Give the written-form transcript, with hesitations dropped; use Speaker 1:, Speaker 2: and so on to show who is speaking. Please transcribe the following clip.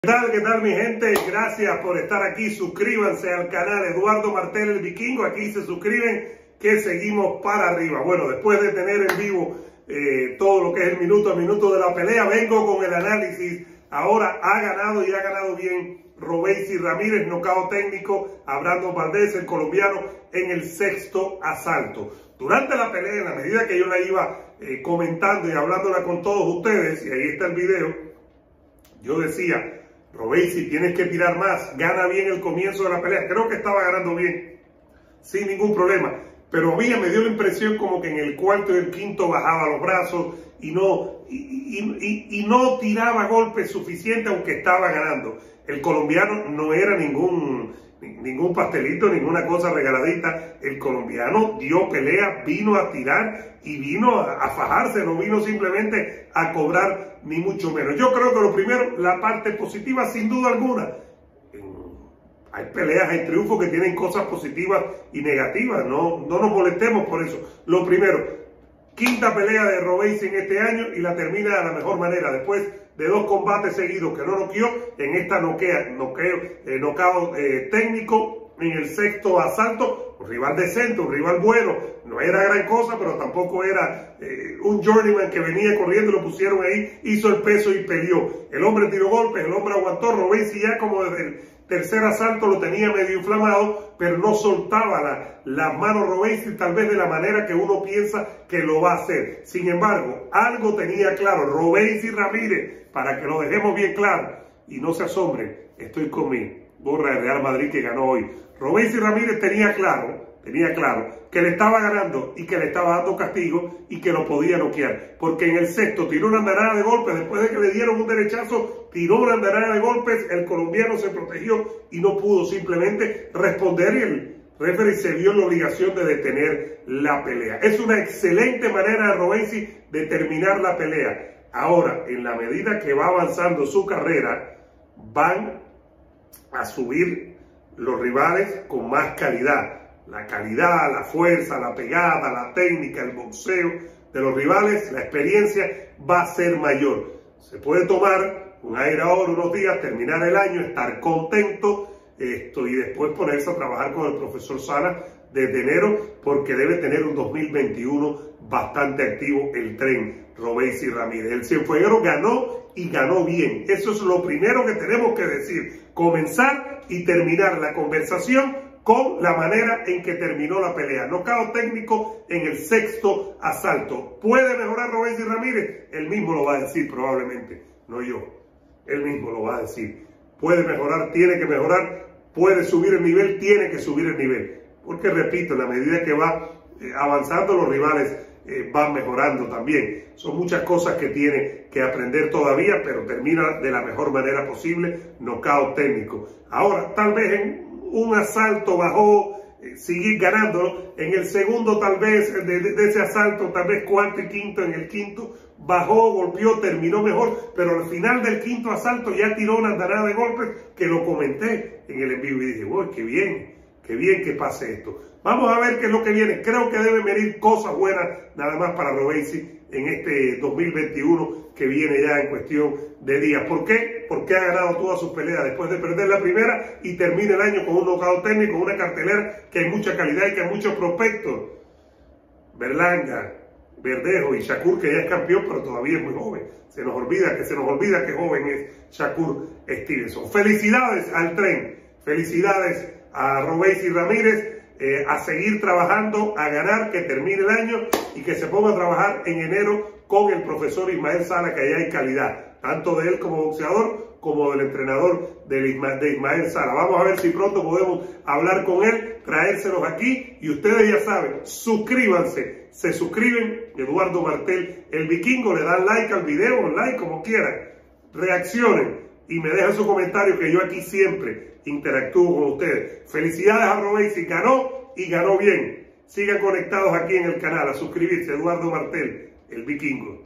Speaker 1: ¿Qué tal mi gente? Gracias por estar aquí. Suscríbanse al canal Eduardo Martel el Vikingo. Aquí se suscriben que seguimos para arriba. Bueno, después de tener en vivo todo lo que es el minuto a minuto de la pelea, vengo con el análisis. Ahora ha ganado y ha ganado bien Robeisy Ramírez, nocaut técnico a Brandon Valdez, el colombiano, en el sexto asalto. Durante la pelea, en la medida que yo la iba comentando y hablándola con todos ustedes, y ahí está el video, yo decía: Robeisy, tienes que tirar más, gana bien el comienzo de la pelea. Creo que estaba ganando bien, sin ningún problema. Pero a mí me dio la impresión como que en el cuarto y el quinto bajaba los brazos y no tiraba golpes suficientes, aunque estaba ganando. El colombiano no era ningún pastelito, ninguna cosa regaladita. El colombiano dio pelea, vino a tirar y vino a fajarse, no vino simplemente a cobrar ni mucho menos. Yo creo que lo primero, la parte positiva, sin duda alguna. Hay peleas, hay triunfos que tienen cosas positivas y negativas, no nos molestemos por eso. Lo primero, quinta pelea de Robeisy en este año y la termina de la mejor manera. Después de 2 combates seguidos que no noqueó, en esta nocaut técnico en el sexto asalto. Un rival decente, un rival bueno, no era gran cosa, pero tampoco era un journeyman que venía corriendo, lo pusieron ahí, hizo el peso y peleó. El hombre tiró golpes, el hombre aguantó. Robeisy ya como desde el tercer asalto lo tenía medio inflamado, pero no soltaba las manos Robeisy, tal vez de la manera que uno piensa que lo va a hacer. Sin embargo, algo tenía claro Robeisy Ramírez, para que lo dejemos bien claro, y no se asombren, estoy con mi gorra de Real Madrid que ganó hoy. Robeisy Ramírez tenía claro que le estaba ganando y que le estaba dando castigo y que lo podía noquear, porque en el sexto tiró una andanada de golpes. Después de que le dieron un derechazo, tiró una andanada de golpes, el colombiano se protegió y no pudo simplemente responder, y el referee se vio en la obligación de detener la pelea. Es una excelente manera de Robeisy de terminar la pelea. Ahora, en la medida que va avanzando su carrera, van a subir los rivales con más calidad. La calidad, la fuerza, la pegada, la técnica, el boxeo de los rivales, la experiencia va a ser mayor. Se puede tomar un aire ahora, unos días, terminar el año, estar contento y después ponerse a trabajar con el profesor Sala desde enero, porque debe tener un 2021 bastante activo el tren Robeisy Ramírez. El Cienfueguero ganó y ganó bien. Eso es lo primero que tenemos que decir. Comenzar y terminar la conversación con la manera en que terminó la pelea. Nocaut técnico en el sexto asalto. ¿Puede mejorar Robeisy Ramírez? Él mismo lo va a decir probablemente, no yo. Él mismo lo va a decir. Puede mejorar, tiene que mejorar. Puede subir el nivel, tiene que subir el nivel. Porque repito, en la medida que va avanzando, los rivales van mejorando también. Son muchas cosas que tiene que aprender todavía, pero termina de la mejor manera posible. Nocaut técnico. Ahora, tal vez en un asalto bajó, seguir ganándolo. En el segundo, tal vez, de ese asalto, tal vez cuarto y quinto, en el quinto, bajó, golpeó, terminó mejor, pero al final del quinto asalto ya tiró una andanada de golpes que lo comenté en el en vivo y dije: uy, qué bien que pase esto. Vamos a ver qué es lo que viene. Creo que deben venir cosas buenas nada más para Robeisy en este 2021 que viene ya en cuestión de días. ¿Por qué? Porque ha ganado todas sus peleas después de perder la primera y termina el año con un nocaut técnico, una cartelera que hay mucha calidad y que hay muchos prospectos. Berlanga, Verdejo y Shakur, que ya es campeón, pero todavía es muy joven. Se nos olvida que joven es Shakur Stevenson. Felicidades al tren, felicidades a Robeisy Ramírez, a seguir trabajando, a ganar, que termine el año y que se ponga a trabajar en enero con el profesor Ismael Sala, que allá hay calidad, tanto de él como boxeador, como del entrenador de Ismael Sala. Vamos a ver si pronto podemos hablar con él, traérselos aquí, y ustedes ya saben, suscríbanse, se suscriben, Eduardo Martel el Vikingo, le dan like al video, like como quieran, reaccionen y me dejan su comentario, que yo aquí siempre interactúo con ustedes. Felicidades a Robeisy, ganó y ganó bien. Sigan conectados aquí en el canal, a suscribirse, Eduardo Martel el Vikingo.